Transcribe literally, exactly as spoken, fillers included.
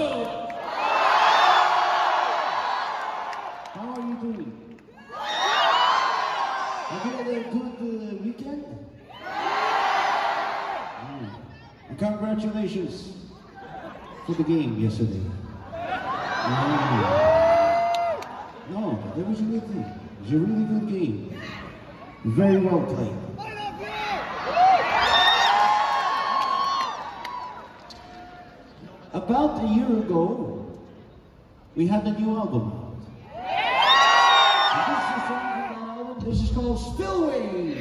Russell. How are you doing? Have you had a good uh, weekend? Mm. Congratulations for the game yesterday. Mm. No, that was a good thing. It was a really good game. Very well played. About a year ago, we had a new album out. And this is the song from that album. This is called Spillways.